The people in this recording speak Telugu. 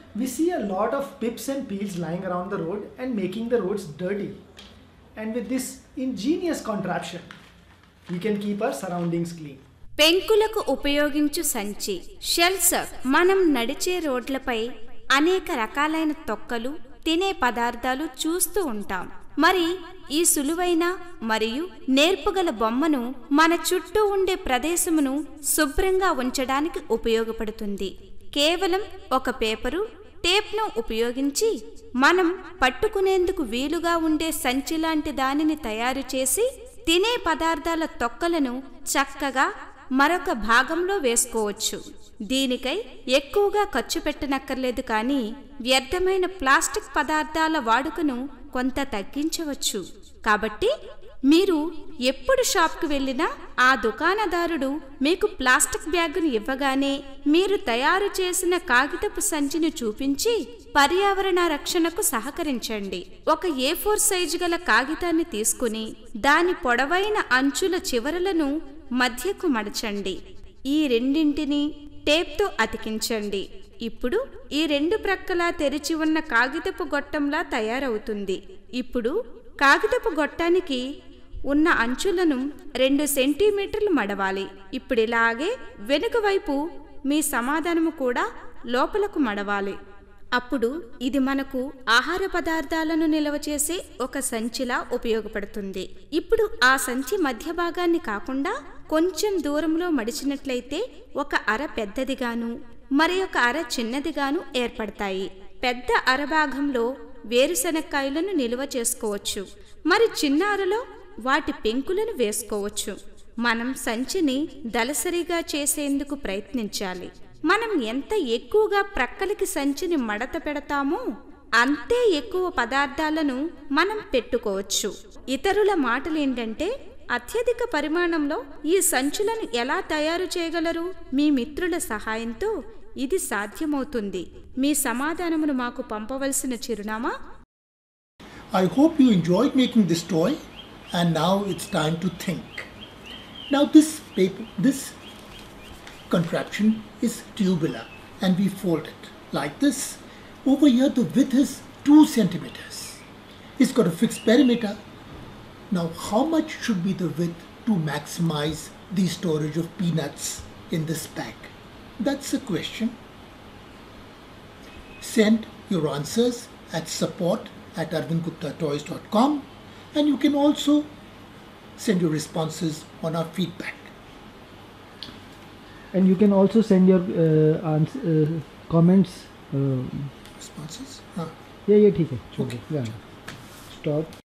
We see a lot of pips and peels lying around the road and making the roads dirty. And with this ingenious contraption, we can keep our surroundings clean. పెంకులకు ఉపయోగించు సంచి షెల్సర్. మనం నడిచే రోడ్లపై అనేక రకాలైన తొక్కలు, తినే పదార్థాలు చూస్తూ ఉంటాం. మరి ఈ సులువైన మరియు నేర్పుగల బొమ్మను మన చుట్టూ ఉండే ప్రదేశమును శుభ్రంగా ఉంచడానికి ఉపయోగపడుతుంది. కేవలం ఒక పేపరు, టేప్ను ఉపయోగించి మనం పట్టుకునేందుకు వీలుగా ఉండే సంచి లాంటి దానిని తయారు చేసి తినే పదార్థాల తొక్కలను చక్కగా మరొక భాగంలో వేసుకోవచ్చు. దీనికై ఎక్కువగా ఖర్చు పెట్టనక్కర్లేదు, కానీ వ్యర్థమైన ప్లాస్టిక్ పదార్థాల వాడుకను కొంత తగ్గించవచ్చు. కాబట్టి మీరు ఎప్పుడు షాప్కు వెళ్ళినా ఆ దుకాణదారుడు మీకు ప్లాస్టిక్ బ్యాగును ఇవ్వగానే మీరు తయారు చేసిన కాగితపు సంచిని చూపించి పర్యావరణ రక్షణకు సహకరించండి. ఒక A4 సైజు గల కాగితాన్ని తీసుకుని దాని పొడవైన అంచుల చివరలను మధ్యకు మడచండి. ఈ రెండింటిని టేప్తో అతికించండి. ఇప్పుడు ఈ రెండు ప్రక్కలా తెరిచి ఉన్న కాగితపు గొట్టంలా తయారవుతుంది. ఇప్పుడు కాగితపు గొట్టానికి ఉన్న అంచులను 2 సెంటీమీటర్లు మడవాలి. ఇప్పుడు ఇలాగే వెనుక వైపు మీ సమాధానము కూడా లోపలకు మడవాలి. అప్పుడు ఇది మనకు ఆహార పదార్థాలను నిల్వ చేసే ఒక సంచిలా ఉపయోగపడుతుంది. ఇప్పుడు ఆ సంచి మధ్య భాగాన్ని కాకుండా కొంచెం దూరంలో మడిచినట్లయితే ఒక అర పెద్దదిగాను మరి ఒక అర చిన్నదిగాను ఏర్పడతాయి. పెద్ద అరభాగంలో వేరుశనక్కాయలను నిల్వ చేసుకోవచ్చు. మరి చిన్న అరలో వాటి పెంకులను వేసుకోవచ్చు. మనం సంచిని దళసరిగా చేసేందుకు ప్రయత్నించాలి. మనం ఎంత ఎక్కువగా ప్రక్కలకి సంచిని మడత పెడతామో అంతే ఎక్కువ పదార్థాలను మనం పెట్టుకోవచ్చు. ఇతరుల మాటలేంటంటే, అత్యధిక పరిమాణంలో ఈ సంచులను ఎలా తయారు చేయగలరు? మీ మిత్రుల సహాయంతో ఇది సాధ్యమవుతుంది. మీ సమాధానమును మాకు పంపవలసిన చిరునామా. I hope you enjoyed making this toy, and now it's time to think. Now this contraption is tubular, and we fold it like this. Over here the width is 2 centimeters. It's got a fixed perimeter. Now how much should be the width to maximize the storage of peanuts in this bag? That's the question. Send your answers at support@arvindguptatoys.com, and you can also send your responses on our feedback. And you can also send your comments. Responses? Yeah, ठीक है. Okay. Yeah. Stop.